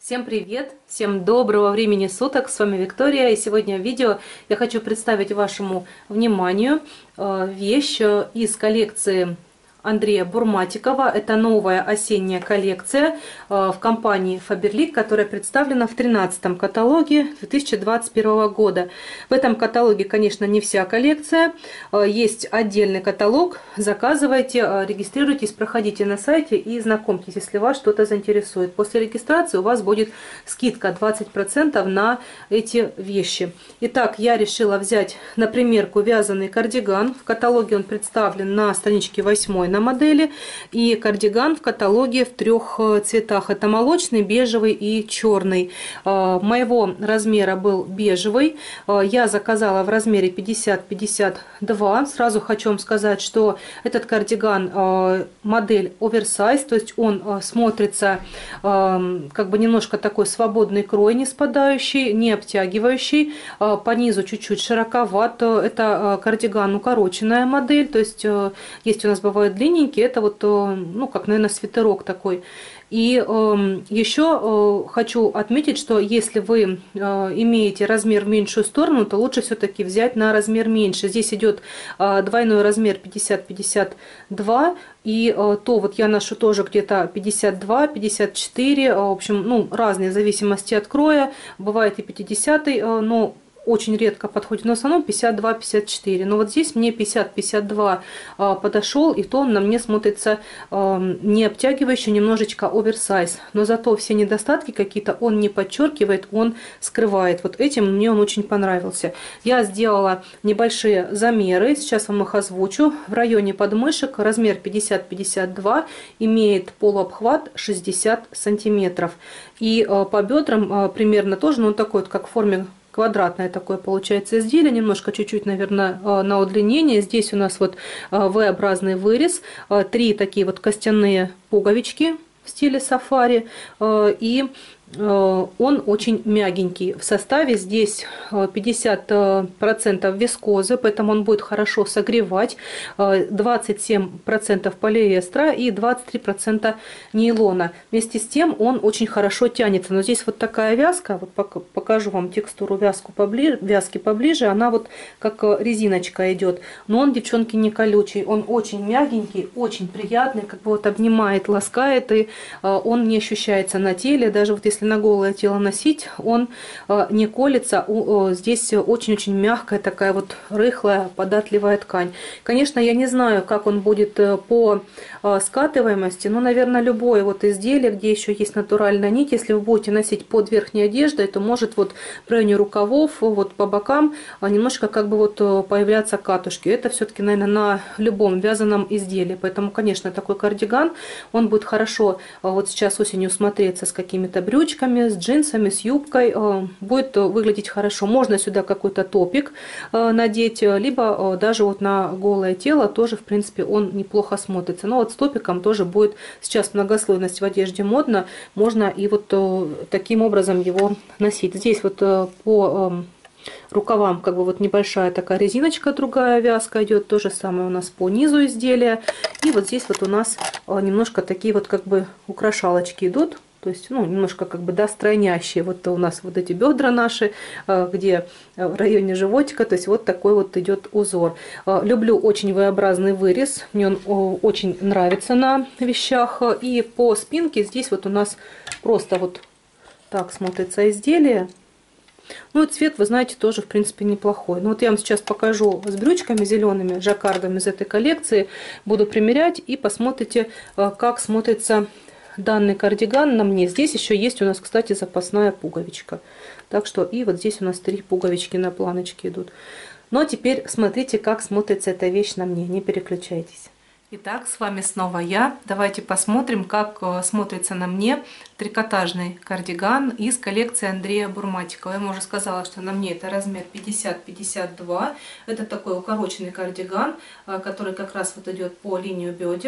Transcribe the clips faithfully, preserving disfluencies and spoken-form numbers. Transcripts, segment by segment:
Всем привет! Всем доброго времени суток! С вами Виктория, и сегодня в видео я хочу представить вашему вниманию вещь из коллекции Андрея Бурматикова. Это новая осенняя коллекция в компании Faberlic, которая представлена в тринадцатом каталоге две тысячи двадцать первого года. В этом каталоге, конечно, не вся коллекция. Есть отдельный каталог. Заказывайте, регистрируйтесь, проходите на сайте и знакомьтесь, если вас что-то заинтересует. После регистрации у вас будет скидка двадцать процентов на эти вещи. Итак, я решила взять на примерку вязаный кардиган. В каталоге он представлен на страничке восьмой на модели, и кардиган в каталоге в трех цветах. Это молочный, бежевый и черный. Моего размера был бежевый. Я заказала в размере пятьдесят пятьдесят два. Сразу хочу вам сказать, что этот кардиган модель оверсайз, то есть он смотрится как бы немножко такой свободный крой, не спадающий, не обтягивающий. По низу чуть-чуть широковат. Это кардиган укороченная модель, то есть есть у нас бывают длинненький, это вот, ну, как, наверное, свитерок такой. И э, еще э, хочу отметить, что если вы э, имеете размер в меньшую сторону, то лучше все-таки взять на размер меньше. Здесь идет э, двойной размер пятьдесят пятьдесят два, и э, то вот я ношу тоже где-то пятьдесят два пятьдесят четыре, э, в общем, ну, разные в зависимости от кроя. Бывает и пятьдесят, э, но очень редко подходит, но в основном пятьдесят два пятьдесят четыре. Но вот здесь мне пятьдесят пятьдесят два а, подошел, и то он на мне смотрится а, не обтягивающий, немножечко оверсайз. Но зато все недостатки какие-то он не подчеркивает, он скрывает. Вот этим мне он очень понравился. Я сделала небольшие замеры, сейчас вам их озвучу. В районе подмышек размер пятьдесят пятьдесят два, имеет полуобхват шестьдесят сантиметров. И а, по бедрам а, примерно тоже, ну, такой вот, как в форме квадратное такое получается изделие, немножко чуть-чуть, наверное, на удлинение. Здесь у нас вот V-образный вырез, три такие вот костяные пуговички в стиле сафари, и он очень мягенький. В составе здесь пятьдесят процентов вискозы, поэтому он будет хорошо согревать, двадцать семь процентов полиэстера и двадцать три процента нейлона. Вместе с тем он очень хорошо тянется. Но здесь вот такая вязка, вот покажу вам текстуру вязку поближе, вязки поближе, она вот как резиночка идет. Но он, девчонки, не колючий, он очень мягенький, очень приятный, как бы вот обнимает, ласкает, и он не ощущается на теле. Даже вот если на голое тело носить, он э, не колется. О, о, здесь очень-очень мягкая такая вот рыхлая, податливая ткань. Конечно, я не знаю, как он будет по э, скатываемости, но, наверное, любое вот изделие, где еще есть натуральная нить, если вы будете носить под верхней одеждой, то может вот в районе рукавов, вот по бокам немножко как бы вот появляться катушки. Это все-таки, наверное, на любом вязаном изделии. Поэтому, конечно, такой кардиган, он будет хорошо вот сейчас осенью смотреться с какими-то брючками, с джинсами, с юбкой, будет выглядеть хорошо. Можно сюда какой-то топик надеть, либо даже вот на голое тело тоже, в принципе, он неплохо смотрится. Но вот с топиком тоже будет сейчас многослойность в одежде модно, можно и вот таким образом его носить. Здесь вот по рукавам как бы вот небольшая такая резиночка, другая вязка идет, то же самое у нас по низу изделия. И вот здесь вот у нас немножко такие вот как бы украшалочки идут. То есть, ну, немножко как бы, да, стройнящие. Вот у нас вот эти бедра наши, где в районе животика, то есть вот такой вот идет узор. Люблю очень V-образный вырез, мне он очень нравится на вещах. И по спинке здесь вот у нас просто вот так смотрится изделие. Ну и цвет, вы знаете, тоже в принципе неплохой. Ну вот я вам сейчас покажу с брючками зелеными, жаккардом из этой коллекции. Буду примерять и посмотрите, как смотрится данный кардиган на мне. Здесь еще есть у нас, кстати, запасная пуговичка. Так что и вот здесь у нас три пуговички на планочке идут. Ну а теперь смотрите, как смотрится эта вещь на мне. Не переключайтесь. Итак, с вами снова я. Давайте посмотрим, как смотрится на мне трикотажный кардиган из коллекции Андрея Бурматикова. Я вам уже сказала, что на мне это размер пятьдесят пятьдесят два. Это такой укороченный кардиган, который как раз вот идет по линию бедер.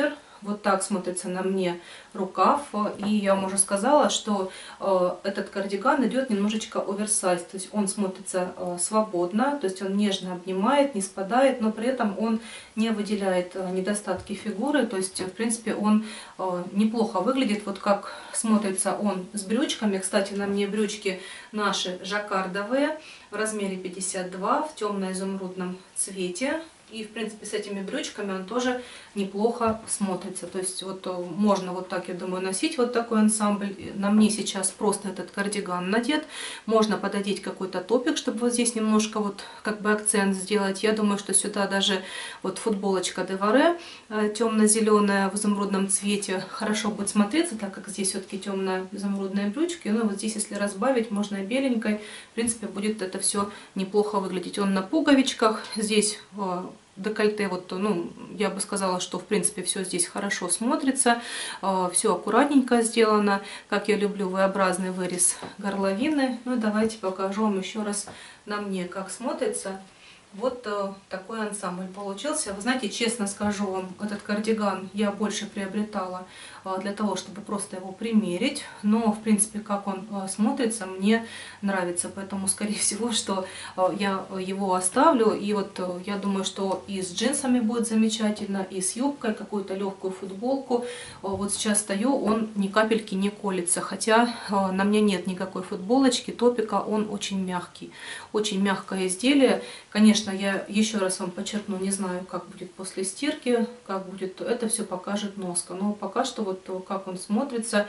Вот так смотрится на мне рукав. И я вам уже сказала, что э, этот кардиган идет немножечко оверсайз. То есть он смотрится э, свободно, то есть он нежно обнимает, не спадает, но при этом он не выделяет э, недостатки фигуры. То есть, в принципе, он э, неплохо выглядит. Вот как смотрится он с брючками. Кстати, на мне брючки наши жаккардовые в размере пятьдесят два в темно-изумрудном цвете. И, в принципе, с этими брючками он тоже неплохо смотрится. То есть, вот можно вот так, я думаю, носить вот такой ансамбль. На мне сейчас просто этот кардиган надет. Можно пододеть какой-то топик, чтобы вот здесь немножко вот как бы акцент сделать. Я думаю, что сюда даже вот футболочка деваре темно-зеленая в изумрудном цвете хорошо будет смотреться, так как здесь все-таки темно-изумрудные брючки. Ну, вот здесь, если разбавить, можно и беленькой. В принципе, будет это все неплохо выглядеть. Он на пуговичках. Здесь декольте, вот, ну, я бы сказала, что в принципе все здесь хорошо смотрится, все аккуратненько сделано, как я люблю, V-образный вырез горловины. Ну, давайте покажу вам еще раз на мне, как смотрится. Вот такой ансамбль получился. Вы знаете, честно скажу вам, этот кардиган я больше приобретала для того, чтобы просто его примерить. Но, в принципе, как он смотрится, мне нравится. Поэтому, скорее всего, что я его оставлю. И вот я думаю, что и с джинсами будет замечательно, и с юбкой, какую-то легкую футболку. Вот сейчас стою, он ни капельки не колется. Хотя на мне нет никакой футболочки, топика, он очень мягкий. Очень мягкое изделие. Конечно, я еще раз вам подчеркну, не знаю, как будет после стирки, как будет, это все покажет носка. Но пока что вот как он смотрится,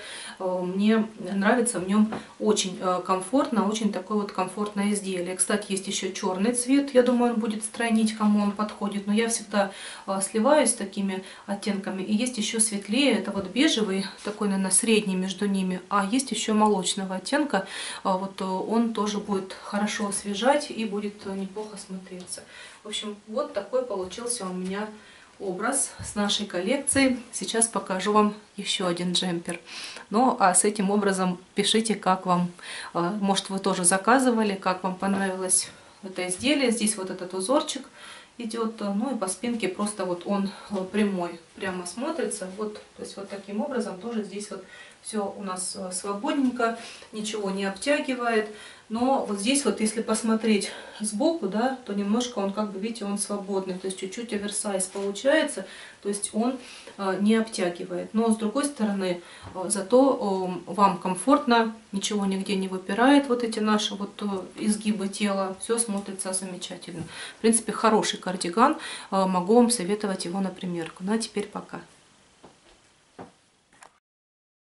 мне нравится в нем очень комфортно, очень такое вот комфортное изделие. Кстати, есть еще черный цвет, я думаю, он будет стройнить, кому он подходит. Но я всегда сливаюсь с такими оттенками. И есть еще светлее, это вот бежевый, такой, наверное, средний между ними. А есть еще молочного оттенка, вот он тоже будет хорошо освежать и будет неплохо смотреться. В общем, вот такой получился у меня образ с нашей коллекции. Сейчас покажу вам еще один джемпер. Ну, а с этим образом пишите, как вам. Может, вы тоже заказывали, как вам понравилось это изделие. Здесь вот этот узорчик идет. Ну и по спинке просто вот он прямой, прямо смотрится. Вот, то есть вот таким образом тоже здесь вот все у нас свободненько, ничего не обтягивает. Но вот здесь вот, если посмотреть сбоку, да, то немножко он, как бы, видите, он свободный. То есть чуть-чуть оверсайз получается, то есть он э, не обтягивает. Но с другой стороны, э, зато э, вам комфортно, ничего нигде не выпирает. Вот эти наши вот э, изгибы тела, все смотрится замечательно. В принципе, хороший кардиган, э, могу вам советовать его на примерку. Ну а теперь пока.